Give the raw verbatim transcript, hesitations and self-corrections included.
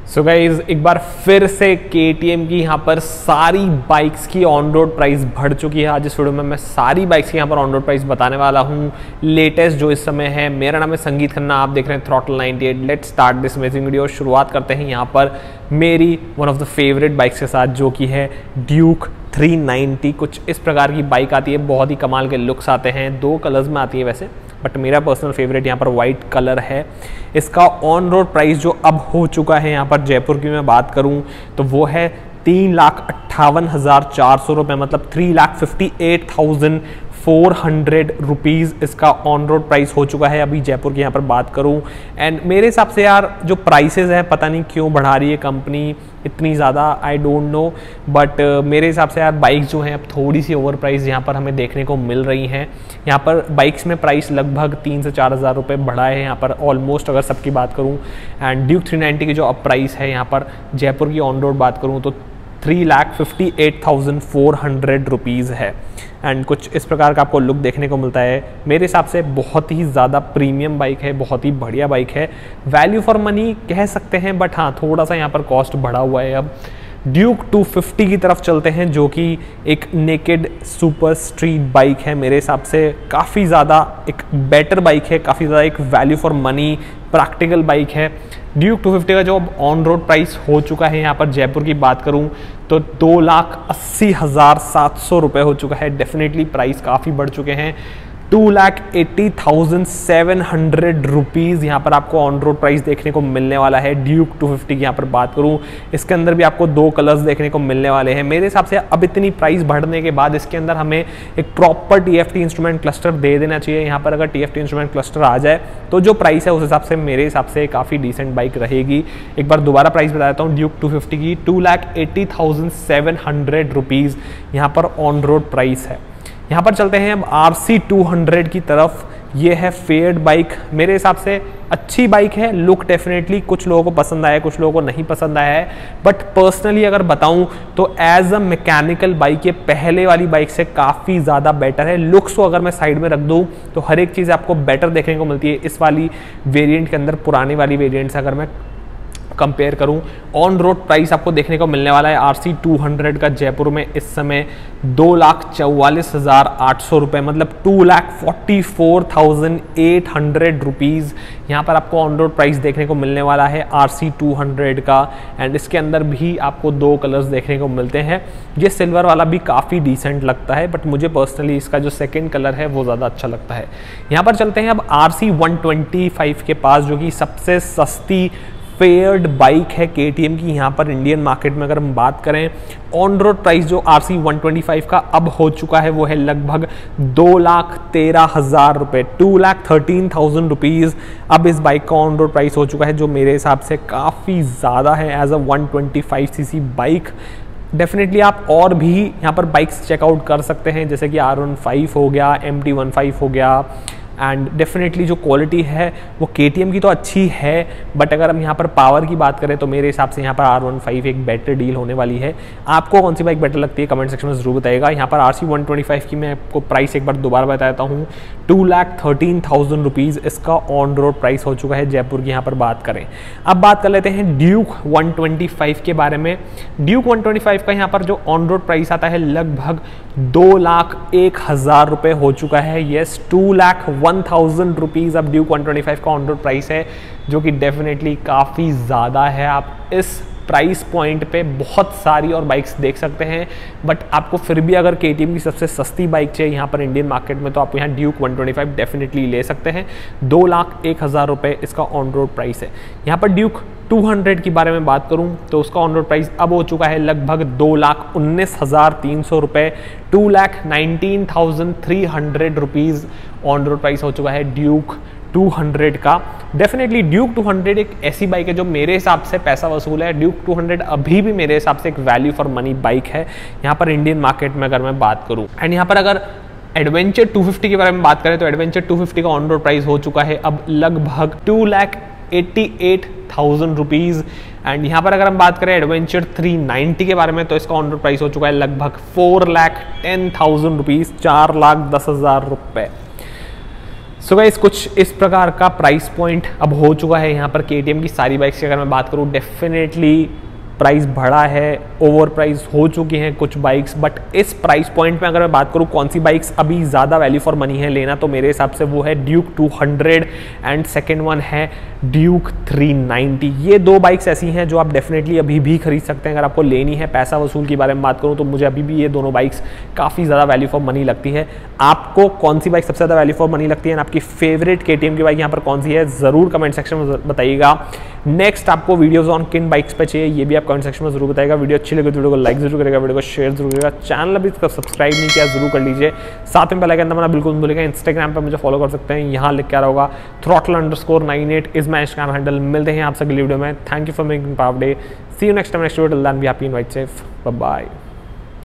So guys एक बार फिर से के टी एम की यहाँ पर सारी बाइक्स की ऑन रोड प्राइस बढ़ चुकी है। आज इस वीडियो में मैं सारी बाइक्स की यहाँ पर ऑन रोड प्राइस बताने वाला हूँ, लेटेस्ट जो इस समय है। मेरा नाम है संगीत खन्ना, आप देख रहे हैं throttle ninety eight. Let's start this amazing video. शुरुआत करते हैं यहाँ पर मेरी one of the favourite bikes के साथ, जो कि है ड्यूक थ्री नाइंटी। कुछ इस प्रकार की बाइक आती है, बहुत ही कमाल के लुक्स आते हैं। दो कलर्स में आती है वैसे, बट मेरा पर्सनल फेवरेट यहाँ पर वाइट कलर है। इसका ऑन रोड प्राइस जो अब हो चुका है यहाँ पर जयपुर की मैं बात करूँ तो वो है तीन लाख अट्ठावन हज़ार चार सौ रुपये, मतलब three lakh fifty eight thousand four hundred rupees इसका ऑन रोड प्राइस हो चुका है अभी जयपुर की यहाँ पर बात करूँ। एंड मेरे हिसाब से यार जो प्राइसेस हैं, पता नहीं क्यों बढ़ा रही है कंपनी इतनी ज़्यादा, आई डोंट नो, बट मेरे हिसाब से यार बाइक्स जो हैं अब थोड़ी सी ओवर प्राइस यहाँ पर हमें देखने को मिल रही हैं। यहाँ पर बाइक्स में प्राइस लगभग तीन से चार हज़ार रुपये बढ़ा है यहाँ पर ऑलमोस्ट, अगर सबकी बात करूँ। एंड ड्यूक थ्री नाइंटी की जो अब प्राइस है यहाँ पर जयपुर की ऑन रोड बात करूँ तो three lakh fifty eight thousand four hundred rupees है। एंड कुछ इस प्रकार का आपको लुक देखने को मिलता है। मेरे हिसाब से बहुत ही ज़्यादा प्रीमियम बाइक है, बहुत ही बढ़िया बाइक है, वैल्यू फॉर मनी कह सकते हैं, बट हाँ थोड़ा सा यहाँ पर कॉस्ट बढ़ा हुआ है। अब ड्यूक टू फिफ्टी की तरफ चलते हैं, जो कि एक नेकेड सुपर स्ट्रीट बाइक है। मेरे हिसाब से काफ़ी ज़्यादा एक बेटर बाइक है, काफ़ी ज़्यादा एक value for money practical bike है। ड्यूक टू फिफ्टी का जो अब ऑन रोड प्राइस हो चुका है यहाँ पर जयपुर की बात करूँ तो दो लाख अस्सी हज़ार सात सौ रुपये हो चुका है। डेफिनेटली प्राइस काफ़ी बढ़ चुके हैं। Two lakh eighty thousand seven hundred rupees यहाँ पर आपको ऑन रोड प्राइस देखने को मिलने वाला है ड्यूक टू फिफ्टी की यहाँ पर बात करूँ। इसके अंदर भी आपको दो कलर्स देखने को मिलने वाले हैं। मेरे हिसाब से अब इतनी प्राइस बढ़ने के बाद इसके अंदर हमें एक proper T F T instrument cluster दे देना चाहिए। यहाँ पर अगर T F T instrument cluster आ जाए तो जो प्राइस है उस हिसाब से मेरे हिसाब से काफ़ी डिसेंट बाइक रहेगी। एक बार दोबारा प्राइस बता देता हूँ, ड्यूक टू फिफ्टी की two lakh eighty thousand seven hundred rupees यहाँ पर ऑन रोड प्राइस है। यहाँ पर चलते हैं अब आर सी टू हंड्रेड की तरफ। ये है फेयर्ड बाइक, मेरे हिसाब से अच्छी बाइक है। लुक डेफिनेटली कुछ लोगों को पसंद आया है, कुछ लोगों को नहीं पसंद आया है, बट पर्सनली अगर बताऊं तो एज अ मैकेनिकल बाइक ये पहले वाली बाइक से काफ़ी ज़्यादा बेटर है। लुक्स को अगर मैं साइड में रख दूं तो हर एक चीज़ आपको बेटर देखने को मिलती है इस वाली वेरिएंट के अंदर, पुरानी वाली वेरिएंट से अगर मैं कंपेयर करूं। ऑन रोड प्राइस आपको देखने को मिलने वाला है आर सी टू हंड्रेड का जयपुर में इस समय दो लाख चौवालीस हज़ार आठ सौ रुपये, मतलब two lakh forty four thousand eight hundred rupees यहाँ पर आपको ऑन रोड प्राइस देखने को मिलने वाला है आर सी टू हंड्रेड का। एंड इसके अंदर भी आपको दो कलर्स देखने को मिलते हैं। ये सिल्वर वाला भी काफ़ी डिसेंट लगता है, बट मुझे पर्सनली इसका जो सेकेंड कलर है वो ज़्यादा अच्छा लगता है। यहाँ पर चलते हैं अब R C one twenty five के पास, जो कि सबसे सस्ती फेयर्ड बाइक है के टी एम की यहाँ पर इंडियन मार्केट में। अगर हम बात करें ऑन रोड प्राइस जो R C one twenty five का अब हो चुका है वो है लगभग दो लाख तेरह हज़ार रुपये, two lakh thirteen thousand rupees अब इस बाइक का ऑन रोड प्राइस हो चुका है, जो मेरे हिसाब से काफ़ी ज़्यादा है as a one twenty five C C bike. Definitely आप और भी यहाँ पर बाइक्स चेकआउट कर सकते हैं, जैसे कि आर वन फाइव हो गया, एम टी वन फाइव हो गया। एंड डेफिनेटली जो क्वालिटी है वो के टी एम की तो अच्छी है, बट अगर हम यहाँ पर पावर की बात करें तो मेरे हिसाब से यहाँ पर आर वन फाइव एक बेटर डील होने वाली है। आपको कौन सी बाइक बेटर लगती है कमेंट सेक्शन में ज़रूर बताइएगा। यहाँ पर R C one twenty five की मैं आपको प्राइस एक बार दोबारा बता देता हूँ, two lakh thirteen thousand rupees इसका ऑन रोड प्राइस हो चुका है जयपुर की यहाँ पर बात करें। अब बात कर लेते हैं ड्यूक वन ट्वेंटी फाइव के बारे में। ड्यूक वन ट्वेंटी फाइव का यहाँ पर जो ऑन रोड प्राइस आता है लगभग दो लाख एक हज़ार रुपये हो चुका है। Yes, two lakh one thousand rupees अब ड्यूक वन ट्वेंटी फाइव का ऑन रोड प्राइस है, जो कि डेफिनेटली काफ़ी ज़्यादा है। आप इस प्राइस पॉइंट पे बहुत सारी और बाइक्स देख सकते हैं, बट आपको फिर भी अगर के टी एम की सबसे सस्ती बाइक चाहिए यहाँ पर इंडियन मार्केट में तो आप यहाँ Duke one twenty five definitely ले सकते हैं। दो लाख एक हज़ार रुपये इसका ऑन रोड प्राइस है। यहाँ पर ड्यूक टू हंड्रेड की बारे में बात करूं तो उसका ऑन रोड प्राइस अब हो चुका है लगभग दो लाख उन्नीस हज़ार तीन सौ रुपये, two lakh nineteen thousand three hundred rupees on road price हो चुका है ड्यूक टू हंड्रेड का। डेफिनेटली ड्यूक टू हंड्रेड एक ऐसी बाइक है जो मेरे हिसाब से पैसा वसूल है। ड्यूक टू हंड्रेड अभी भी मेरे हिसाब से एक वैल्यू फॉर मनी बाइक है यहाँ पर इंडियन मार्केट में अगर मैं बात करूँ। एंड यहाँ पर अगर एडवेंचर टू फिफ्टी के बारे में बात करें तो एडवेंचर टू फिफ्टी का ऑन रोड प्राइस हो चुका है अब लगभग two lakh eighty eight thousand rupees. And यहाँ पर अगर हम बात करें एडवेंचर थ्री नाइंटी के बारे में तो इसका ऑन रोड प्राइस हो चुका है लगभग four lakh ten thousand rupees, चार लाख दस हज़ार रुपये। सो so गाइस कुछ इस प्रकार का प्राइस पॉइंट अब हो चुका है यहाँ पर के टी एम की सारी बाइक्स की। अगर मैं बात करूँ डेफिनेटली प्राइस बढ़ा है, ओवर प्राइस हो चुकी हैं कुछ बाइक्स, बट इस प्राइस पॉइंट में अगर मैं बात करूं कौन सी बाइक्स अभी ज़्यादा वैल्यू फॉर मनी है लेना, तो मेरे हिसाब से वो है Duke two hundred and second one है ड्यूक थ्री नाइंटी। ये दो बाइक्स ऐसी हैं जो आप डेफिनेटली अभी भी खरीद सकते हैं। अगर आपको लेनी है, पैसा वसूल के बारे में बात करूँ तो मुझे अभी भी ये दोनों बाइक्स काफ़ी ज़्यादा वैल्यू फॉर मनी लगती है। आपको कौन सी बाइक सबसे ज़्यादा वैल्यू फॉर मनी लगती है, आपकी फेवरेट के टी एम की बाइक यहाँ पर कौन सी है, ज़रूर कमेंट सेक्शन में बताइएगा। नेक्स्ट आपको वीडियोज़ ऑन किन बाइक्स पे चाहिए ये भी आप कमेंट सेक्शन में जरूर बताइएगा। वीडियो अच्छी लगे तो वीडियो को लाइक जरूर करेगा, वीडियो को शेयर जरूर करेगा, चैनल अभी तक सब्सक्राइब नहीं किया जरूर कर लीजिए, साथ में बेल आइकन दबाना बिल्कुल मत भूलिएगा। इंस्टाग्राम पर मुझे फॉलो कर सकते हैं, यहाँ लिख के आ रहा होगा throttle underscore nine eight is my Instagram handle. मिलते हैं आपसे अगली वीडियो में। Thank you for making power day, see you next time next video, till then be happy and white safe, bye bye.